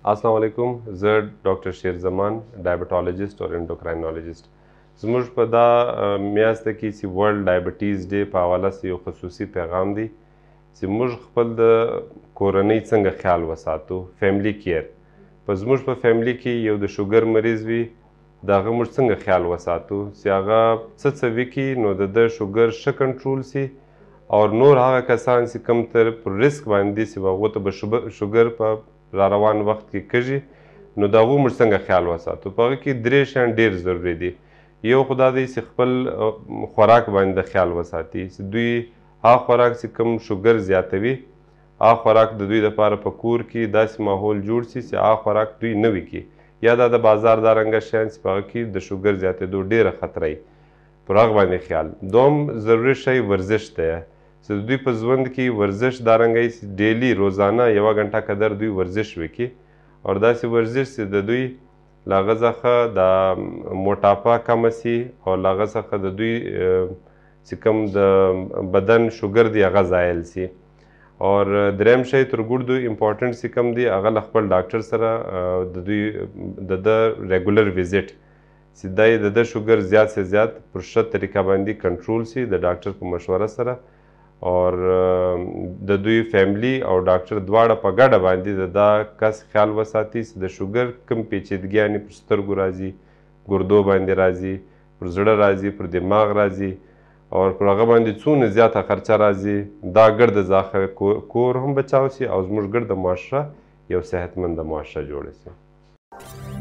अस्सलाम वालेकुम. زه ډاکټر شیر زمان ډایبټالوجست او انډوکراینالوجست. زموږ په دا میاشت کې چې ورلد ډایبټیز ډے په حواله سره یو خصوصي پیغام دی چې موږ خپل د کورنۍ څنګه خیال وساتو. فیملی کیر په زموږ په فیملی کې یو د شوګر مریض وي، د هغه موږ څنګه خیال وساتو چې هغه څه وکړي نو د شوګر ښه کنټرول سي، او نور هغه کسان چې کوم تر پر ریسک باندې چې هغو ته به شوګر په را روان وخت کې کږي نو د هغو موږ څنګه خیال وساتو. په هغه کې درې شیان ډېر ضروري دي. یو خو دا دی چې خپل خوراک باندې خیال وساتي چې دوی هغه خوراک چې کوم شوګر زیاتوي هغه خوراک د دوی دپاره په کور کې داسې ماحول جوړ سي چې هغه خوراک دوی نه وکړي، یا دا د بازار دا رنګه شیان چې په هغه کې د شوګر زیاتېدو ډېره خطره وي، پر هغه باندې خیال. دوم ضروري شی ورزش دی چې د دوی په ژوند کې ورزش دا رنګه چې ډیلی روزانه 1 غنټه قدر دوی ورزش وکړي، او داسې ورزش چې د دوی له هغه څخه د موټاپا کمه سي او له هغه څخه د دوی چې کوم د بدن شوګر دی هغه زایل سي. او دریم شی تر ګردو امپورټنټ چې کوم دی هغه له خپل ډاکټر سره د دوی د ریګولر ویزټ چې دی د شوګر زیات سے زیات پر ښه طریقه باندې کنټرول سي د ډاکټر په مشوره سره، او د دوی فیملی او ډاکټر دواړه په ګډه باندې دا کس خیال وساتي چې د شوګر کوم پیچیدګیانې پر سترګو راځي، ګردو باندې راځي، پر زړه راځي، پر دماغ راځي، او پر هغه باندې څونه زیاته خرچه راځي، دا ګرد ځاخه کور هم بچاو سي او زموږ ګرد معاشره یو صحتمند معاشره جوړه سي.